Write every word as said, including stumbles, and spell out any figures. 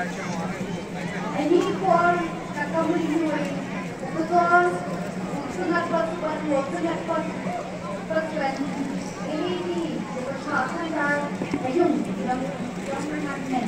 Any for Kakamuri, because sunat was one, sunat was first when any the Shasan are a young, young, young men.